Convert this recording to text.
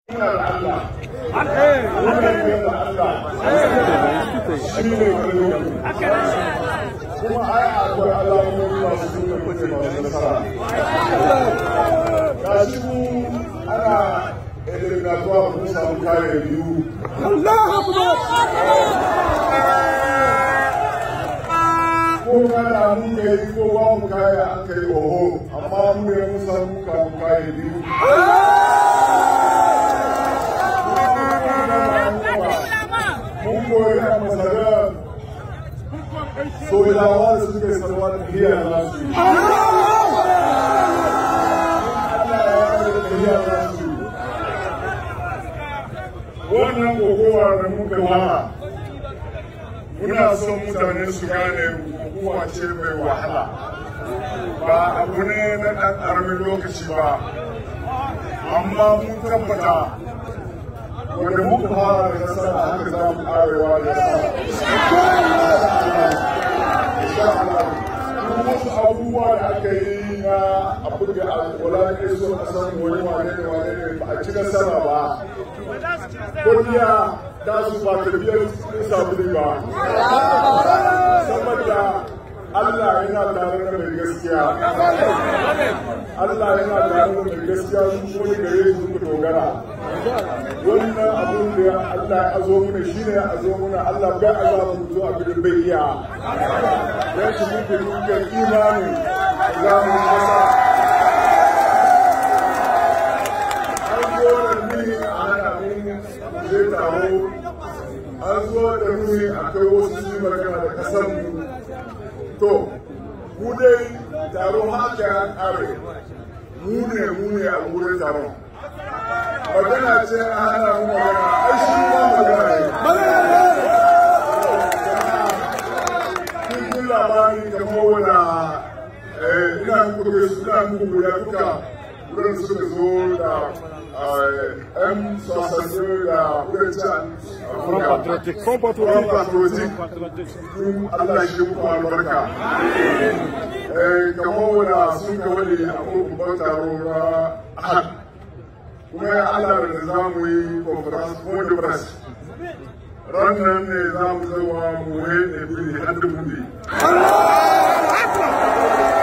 kuma ai akwai alamomi masu nuna kuɗi masu nasara. Ga shi mu ana eliminatuwa mun samu kare biyu. Ko kana mun kai ko ba mu kaya an kai oho, amma mu ne mun samu kare biyu. Mun koyi a masarar sojawa da suka yi sarwa da tafiya na su. Wannan kokowa da muka fara, muna son mutane su gane kokowa ce mai wahala. Ba abu ne na ɗan ƙaramin lokaci ba, amma mun tabbata wanda muka fara da nasara haka za mu ƙarewa da nasara. Wasu abubuwa da aka yi na abu da alwala da ke so a san wani wane ne ba a ci nasara ba. Kodiya ta su ba tarbiyyar sabili ba. Saboda Allah yana tare da mai gaskiya. Allah yana tare da mai gaskiya su kuma gare su ku dogara. Wannan abun da Allah ya zo mana shi ne ya zo mana Allah bai azaba mu zo abin bai iya. Ya shi muke dukkan imani za mu masa. An zo da ni a hana mun zai taro. An zo da ni akwai wasu yi magana da kasan mu. To, mu dai taron haka ya ƙare. Mu ne a wurin taron. Magana ce a hana mu magana, ai shi ma magana ne. Kun labari kamar wana ina muku guda duka wurin suka zo da M sosai da kudancan Front Patriotic. Allah shi muku albarka. Kamar wana sun ka wani a babban taro na Ahad. Kuma ya Allah da za mu yi conference ko da press ranar ne za mu zama mu yi da biri har da mundi.